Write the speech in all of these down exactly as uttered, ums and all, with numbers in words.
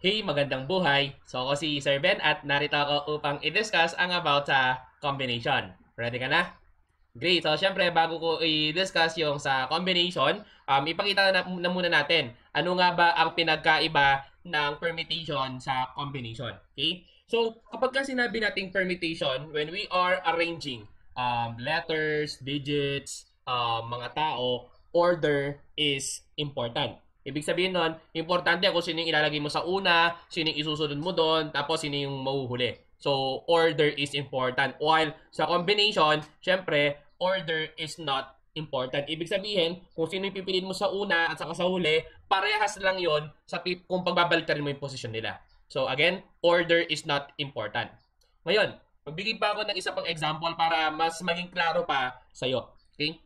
Hey, magandang buhay! So ako si Sir Ben at narito ako upang i-discuss ang about sa combination. Ready ka na? Great! So syempre bago ko i-discuss yung sa combination, um, ipakita na, na muna natin ano nga ba ang pinagkaiba ng permutation sa combination. Okay? So kapag ka sinabi nating permutation, when we are arranging um, letters, digits, um, mga tao, order is important. Ibig sabihin nun, importante kung sino yung ilalagay mo sa una, sino yung isusunod mo doon, tapos sino yung mahuhuli. So, order is important. While sa combination, syempre, order is not important. Ibig sabihin, kung sino yung pipiliin mo sa una at saka sa huli, parehas lang yon sa kung pagbabaliktad mo yung posisyon nila. So, again, order is not important. Ngayon, magbigay pa ako ng isa pang example para mas maging klaro pa sa'yo. Okay?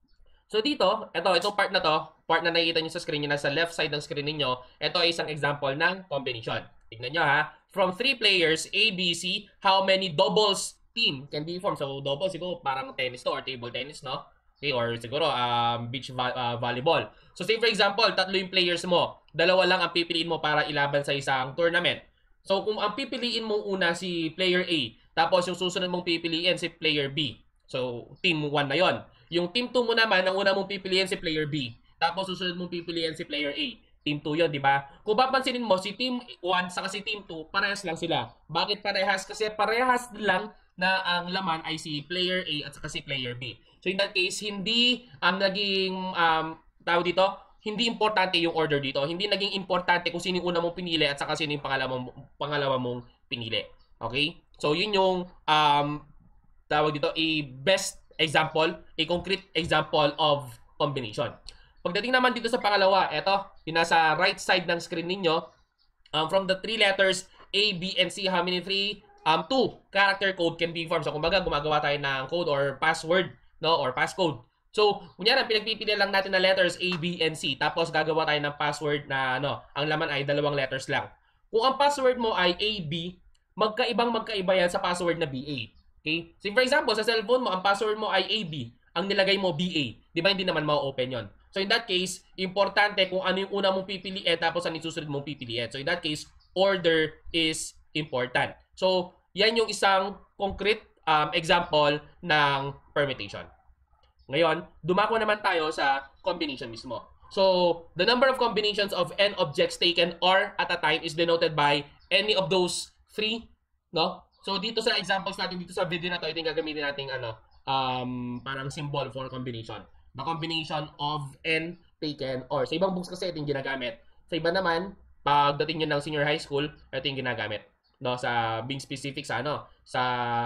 So dito, ito, itong part na to, part na nakikita nyo sa screen nyo, nasa left side ng screen niyo, ito ay isang example ng combination. Tignan nyo ha. From three players, A, B, C, how many doubles team can be formed? So double siguro parang tennis to or table tennis, no? Okay, or siguro um, beach vo- uh, volleyball. So say for example, tatlo yung players mo, dalawa lang ang pipiliin mo para ilaban sa isang tournament. So kung ang pipiliin mo una si player A, tapos yung susunod mong pipiliin si player B. So team one na yon. Yung team two mo naman, ang una mong pipiliin si player B. Tapos susunod mong pipiliin si player A. Team two yun, di ba? Kung papansinin mo, si team one sa si team two, parehas lang sila. Bakit parehas? Kasi parehas lang na ang laman ay si player A at saka si player B. So in that case, hindi um, naging, um, tawag dito, hindi importante yung order dito. Hindi naging importante kung sino yung una mong pinili at saka sino yung pangalawa mong, pangalawa mong pinili. Okay? So yun yung um, tawag dito, a best example, a concrete example of combination. Pagdating naman dito sa pangalawa, eto, yung nasa right side ng screen ninyo, um, from the three letters A, B, and C, how many three? Um, two character code can be formed. So, kumbaga, gumagawa tayo ng code or password, no? Or passcode. So, kunyari, pinagpipili lang natin na letters A, B, and C. Tapos, gagawa tayo ng password na, ano, ang laman ay dalawang letters lang. Kung ang password mo ay A, B, magkaibang magkaiba yan sa password na B, A. Okay? So, for example, sa cellphone mo, ang password mo ay A B. Ang nilagay mo B A. Di ba hindi naman ma-open yon? So, in that case, importante kung ano yung una mong pipiliin tapos ano yung susunod mong pipiliin. So, in that case, order is important. So, yan yung isang concrete um, example ng permutation. Ngayon, dumako naman tayo sa combination mismo. So, the number of combinations of n objects taken or at a time is denoted by any of those three, no? So, dito sa examples natin, dito sa video na to, ito yung gagamitin natin ano, um, parang symbol for combination. The combination of n taken or. Sa ibang books kasi ito yung ginagamit. Sa iba naman, pagdating nyo ng senior high school, ito yung ginagamit. No, sa being specific sa ano, sa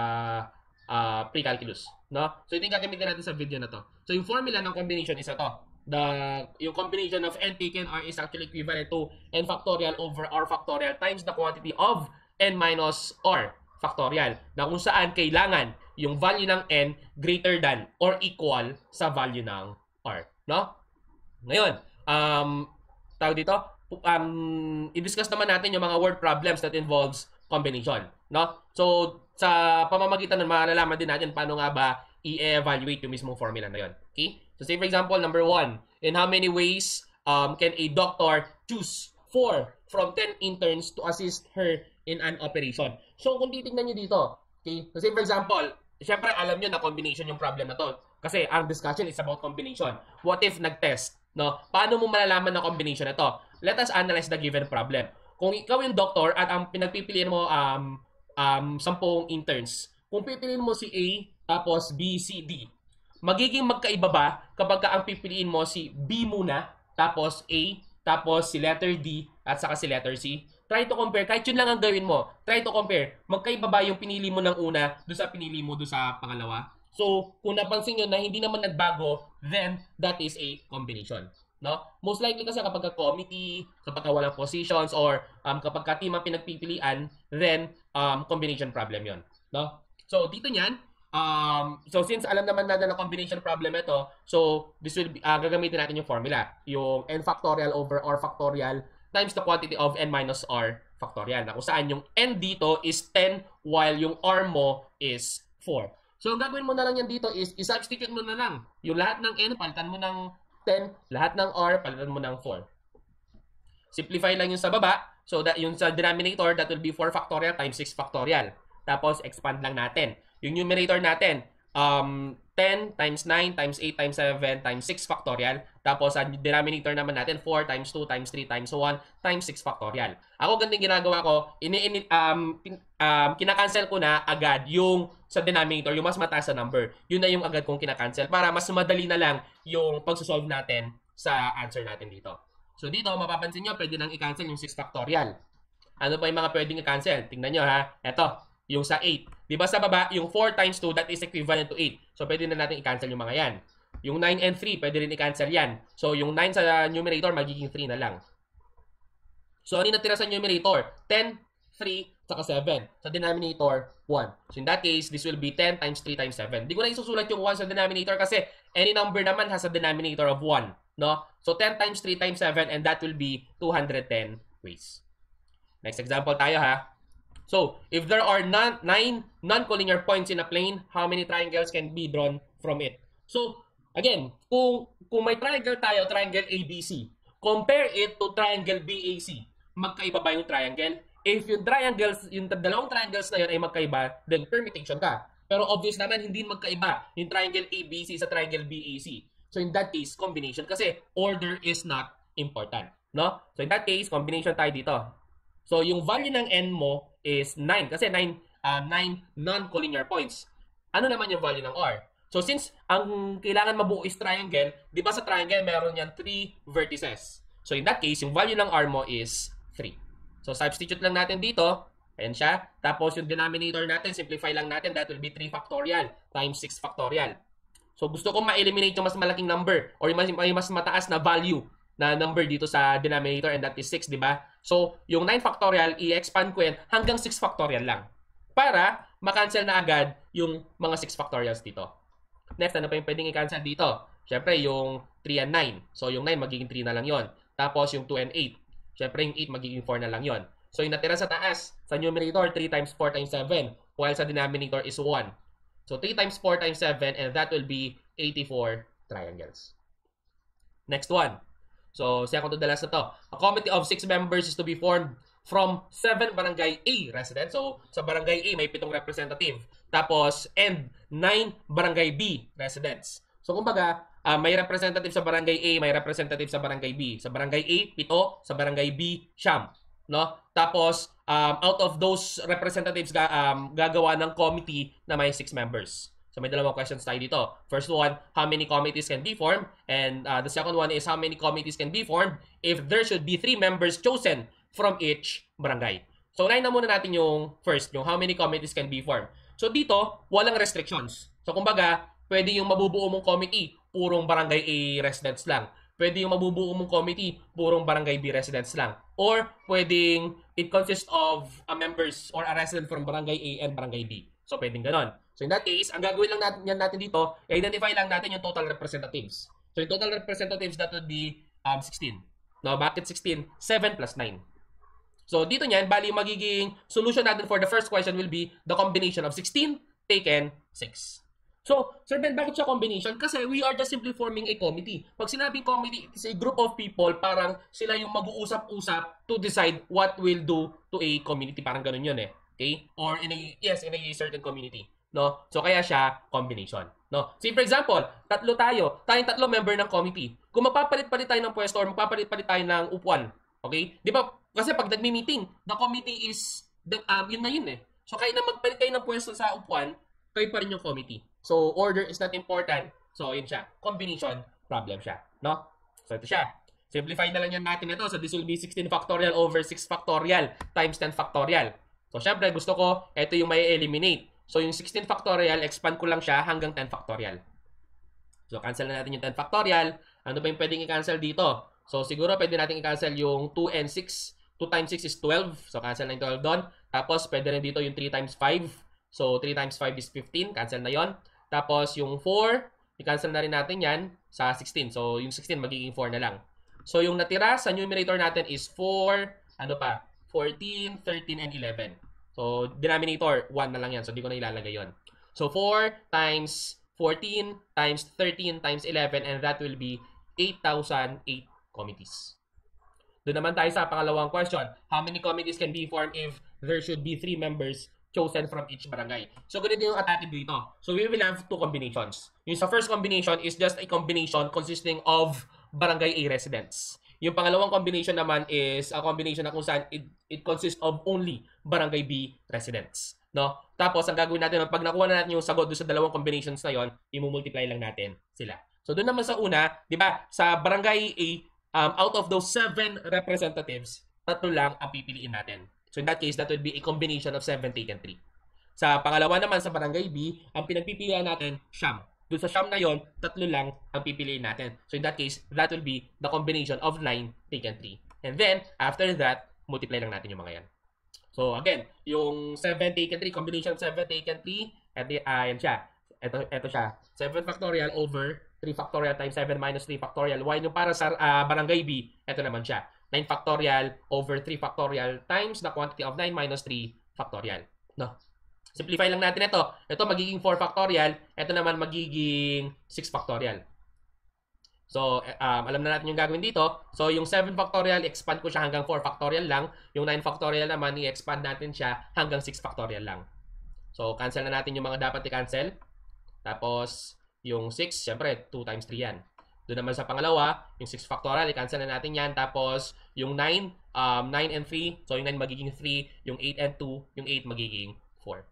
uh, pre-calculus. No? So, ito yung gagamitin natin sa video na to. So, yung formula ng combination is ito. The, yung combination of n taken r is actually equivalent to n factorial over r factorial times the quantity of n minus r factorial. Na kung saan kailangan yung value ng n greater than or equal sa value ng r. No? Ngayon, um, tawag dito, um, i-discuss naman natin yung mga word problems that involves combination. No? So, sa pamamagitan nun, malalaman din natin paano nga ba i-evaluate yung mismong formula na yun. Okay? So, say for example, number one, in how many ways um, can a doctor choose four from ten interns to assist her in an operation? So, kung titignan nyo dito, okay? So, say for example, syempre alam nyo na combination yung problem na to. Kasi ang discussion is about combination. What if nag-test? No? Paano mo malalaman na combination na to? Let us analyze the given problem. Kung ikaw yung doctor at ang pinagpipilian mo um, um, sampung interns, kung pipiliin mo si A, tapos B, C, D, magiging magkaiba ba kapag ka ang pipiliin mo si B muna, tapos A, tapos si letter D, at saka si letter C? Try to compare. Kahit yun lang ang gawin mo. Try to compare. Magkaiba ba yung pinili mo ng una doon sa pinili mo doon sa pangalawa? So, kung napansin nyo na hindi naman nagbago, then that is a combination. No? Most likely kasi kapag ka committee, kapag ka walang positions, or um, kapag ka team ang pinagpipilian, then um, combination problem yon. No? So, dito nyan, um, so since alam naman natin na combination problem ito, so this will be, uh, gagamitin natin yung formula. Yung n factorial over r factorial times the quantity of n minus r factorial. Na kung saan yung n dito is ten while yung r mo is four. So, ang gagawin mo na lang yan dito is i-substitute mo na lang. Yung lahat ng n, palitan mo ng ten, lahat ng r, palitan mo ng four. Simplify lang yung sa baba. So, that, yung sa denominator, that will be four factorial times six factorial. Tapos, expand lang natin. Yung numerator natin, um, ten times nine times eight times seven times six factorial. Tapos, sa denominator naman natin, four times two times three times one times six factorial. Ako, ganito ginagawa ko, ini, ini, um, um, kinakancel ko na agad yung sa denominator, yung mas mataas na number. Yun na yung agad kong kinakancel para mas madali na lang yung pagsosolve natin sa answer natin dito. So, dito, mapapansin nyo, pwede nang i-cancel yung six factorial. Ano pa yung mga pwedeng i-cancel? Tingnan nyo ha. Ito, yung sa eight. Di ba sa baba, yung four times two, that is equivalent to eight. So, pwede na natin i-cancel yung mga yan. Yung nine and three, pwede rin i-cancel yan. So, yung nine sa numerator, magiging three na lang. So, ano yung natira sa numerator? ten, three, saka seven. Sa denominator, one. So, in that case, this will be ten times three times seven. Di ko na isusulat yung one sa denominator kasi any number naman has a denominator of one. No? So, ten times three times seven, and that will be two hundred ten ways. Next example tayo ha. So, if there are non nine non-collinear points in a plane, how many triangles can be drawn from it? So, again, kung, kung may triangle tayo, triangle A B C, compare it to triangle B A C. Magkaiba ba yung triangle? If yung triangles, yung dalawang triangles na yun ay magkaiba, then permutation ka. Pero obvious naman, hindi magkaiba yung triangle A B C sa triangle B A C. So, in that case, combination. Kasi order is not important. No? So, in that case, combination tayo dito. So, yung value ng n mo is nine. Kasi nine, uh, nine non-collinear points. Ano naman yung value ng r? So, since ang kailangan mabuo is triangle, di ba sa triangle meron yan three vertices. So, in that case, yung value ng r mo is three. So, substitute lang natin dito. Ayan siya. Tapos, yung denominator natin, simplify lang natin. That will be three factorial times six factorial. So, gusto ko ma-eliminate yung mas malaking number or yung mas, yung mas mataas na value na number dito sa denominator, and that is six, di ba? So, yung nine factorial, i-expand ko yan hanggang six factorial lang para makancel na agad yung mga six factorials dito. Next, ano pa yung pwedeng i-cancel dito? Siyempre, yung three and nine. So, yung nine magiging three na lang yon. Tapos, yung two and eight. Siyempre, yung eight magiging four na lang yon. So, yung natira sa taas, sa numerator, three times four times seven, while sa denominator is one. So, three times four times seven, and that will be eighty-four triangles. Next one. So, second to the last na to. A committee of six members is to be formed from seven barangay A residents. So, sa barangay A, may pitong representative. Tapos, and nine barangay B residents. So, kumbaga, uh, may representative sa barangay A, may representative sa barangay B. Sa barangay A, pito. Sa barangay B, siyam. No? Tapos, um, out of those representatives, ga, um, gagawa ng committee na may six members. So, may dalawang questions tayo dito. First one, how many committees can be formed? And uh, the second one is how many committees can be formed if there should be three members chosen from each barangay. So, unahin na muna natin yung first, yung how many committees can be formed. So, dito, walang restrictions. So, kumbaga, pwede yung mabubuo mong committee, purong barangay A residents lang. Pwede yung mabubuo mong committee, purong barangay B residents lang. Or, pwedeng it consists of a members or a resident from barangay A and barangay B. So, pwedeng ganon. So, in that case, ang gagawin lang natin, yan natin dito, identify lang natin yung total representatives. So, yung total representatives, that would be um, sixteen. No, bakit sixteen? seven plus nine. So, dito niyan, bali magiging solution natin for the first question will be the combination of sixteen taken six. So, Sir Ben, bakit siya combination? Kasi we are just simply forming a committee. Pag sinabing committee, it is a group of people, parang sila yung mag-uusap-usap to decide what will do to a community. Parang ganun yun eh. Okay? Or in a, yes, in a certain community. No? So, kaya siya combination. No? See, for example, tatlo tayo. Tayong tatlo member ng committee. Kung magpapalit-palit tayo ng pwesto or magpapalit-palit tayo ng upuan. Okay? Di ba? Kasi pag nagmi-meeting, the committee is, the, um, yun na yun eh. So, kaya na magpalit kayo ng pwesto sa upuan, kayo pa rin yung committee. So, order is not important. So, yun siya. Combination problem siya. No? So, ito siya. Simplify na lang yan natin ito. So, this will be sixteen factorial over six factorial times ten factorial. So, syempre, gusto ko, ito yung may eliminate. So, yung sixteen factorial, expand ko lang siya hanggang ten factorial. So, cancel na natin yung ten factorial. Ano ba yung pwedeng i-cancel dito? So, siguro pwede natin i-cancel yung two and six. two times six is twelve. So, cancel na yung twelve doon. Tapos, pwede rin dito yung three times five. So, three times five is fifteen. Cancel na yon. Tapos, yung four, i-cancel na rin natin yan sa sixteen. So, yung sixteen magiging four na lang. So, yung natira sa numerator natin is four, ano pa, fourteen, thirteen, and eleven. So, denominator, one na lang yan. So, di ko na ilalagay yon. So, four times fourteen times thirteen times eleven, and that will be eight thousand eight committees. Doon naman tayo sa pangalawang question. How many committees can be formed if there should be three members chosen from each barangay? So, ganito yung atake dito. So, we will have two combinations. Yung sa first combination is just a combination consisting of barangay A residents. Yung pangalawang combination naman is a combination na kung saan it, it consists of only barangay B residents. No? Tapos, ang gagawin natin, pag nakuha na natin yung sagot doon sa dalawang combinations na yon, i-multiply lang natin sila. So, doon naman sa una, di ba, sa barangay A, um, out of those seven representatives, tatlo lang ang pipiliin natin. So, in that case, that would be a combination of seven taken three. Sa pangalawa naman, sa barangay B, ang pinagpipilian natin, siyam. Doon sa siyam na yon, tatlo lang ang pipiliin natin. So, in that case, that will be the combination of nine taken three. And then, after that, multiply lang natin yung mga yan. So, again, yung seven taken three, combination of seven taken three, ayan siya. Ito, ito siya. seven factorial over three factorial times seven minus three factorial. While yung para sa uh, barangay B, ito naman siya. nine factorial over three factorial times the quantity of nine minus three factorial. No? Simplify lang natin ito. Ito magiging four factorial. Ito naman magiging six factorial. So, um, alam na natin yung gagawin dito. So, yung seven factorial, expand ko siya hanggang four factorial lang. Yung nine factorial naman, i-expand natin siya hanggang six factorial lang. So, cancel na natin yung mga dapat i-cancel. Tapos, yung six, syempre, two times three yan. Doon naman sa pangalawa, yung six factorial, i-cancel na natin yan. Tapos, yung nine, um, nine and three. So, yung nine magiging three. Yung eight and two, yung eight magiging four.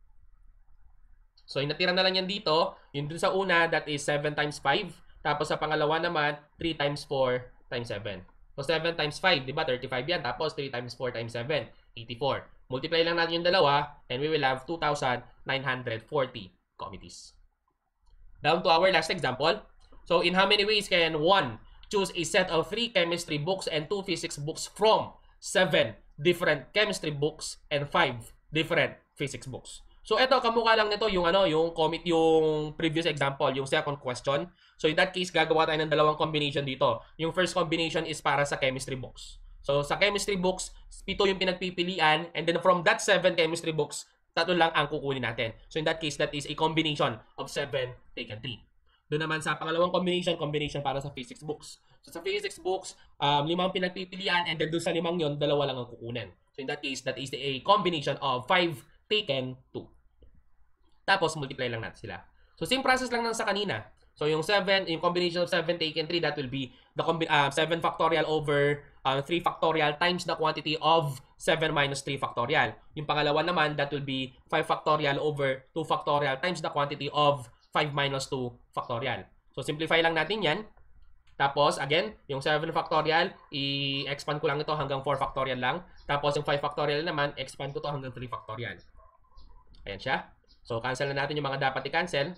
So, yung natira na lang yan dito. Yung dun sa una, that is seven times five. Tapos, sa pangalawa naman, three times four times seven. So, seven times five, di ba? thirty-five yan. Tapos, three times four times seven, eighty-four. Multiply lang natin yung dalawa, and we will have two thousand nine hundred forty committees. Down to our last example. So, in how many ways can one choose a set of three chemistry books and two physics books from seven different chemistry books and five different physics books? So, ito, kamukha lang nito yung, ano, yung, commit, yung previous example, yung second question. So, in that case, gagawa tayo ng dalawang combination dito. Yung first combination is para sa chemistry books. So, sa chemistry books, pito yung pinagpipilian, and then from that seven chemistry books, tatlo lang ang kukunin natin. So, in that case, that is a combination of seven taken three. Doon naman sa pangalawang combination, combination para sa physics books. So, sa physics books, um, limang pinagpipilian, and then doon sa limang yon, dalawa lang ang kukunin. So, in that case, that is a combination of five taken two. Tapos, multiply lang natin sila. So, same process lang lang sa kanina. So, yung seven, yung combination of seven taken three, that will be the uh, seven factorial over uh, three factorial times the quantity of seven minus three factorial. Yung pangalawa naman, that will be five factorial over two factorial times the quantity of five minus two factorial. So, simplify lang natin yan. Tapos, again, yung seven factorial, i-expand ko lang ito hanggang four factorial lang. Tapos, yung five factorial naman, expand ko to hanggang three factorial. Ayan siya. So, cancel na natin yung mga dapat i-cancel.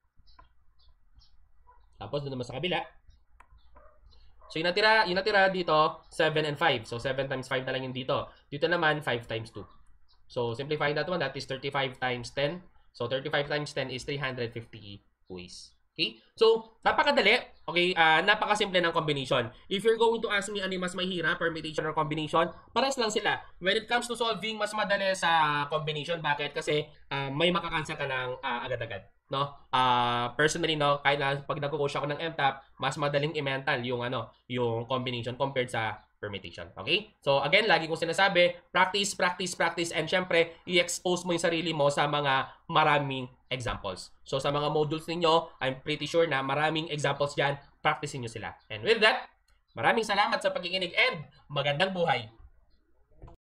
Tapos, doon naman sa kabila. So, yung natira, yung natira dito, seven and five. So, seven times five na lang yung dito. Dito naman, five times two. So, simplifying that one, that is thirty-five times ten. So, thirty-five times ten is three hundred fifty ways. Okay? So, napakadali. Okay? Uh, napakasimple ng combination. If you're going to ask me ano mas mahirap, permutation or combination, pares lang sila. When it comes to solving, mas madali sa combination. Bakit? Kasi uh, may makakansel ka ng uh, agad-agad. No? Uh, personally, no, kahit na pag nagko-coach ako ng M TAP, mas madaling i-mental yung ano, yung combination compared sa permutation. Okay? So, again, lagi kong sinasabi, practice, practice, practice, and syempre, i-expose mo yung sarili mo sa mga maraming examples. So, sa mga modules ninyo, I'm pretty sure na maraming examples dyan, practicein nyo sila. And with that, maraming salamat sa pagkikinig and magandang buhay!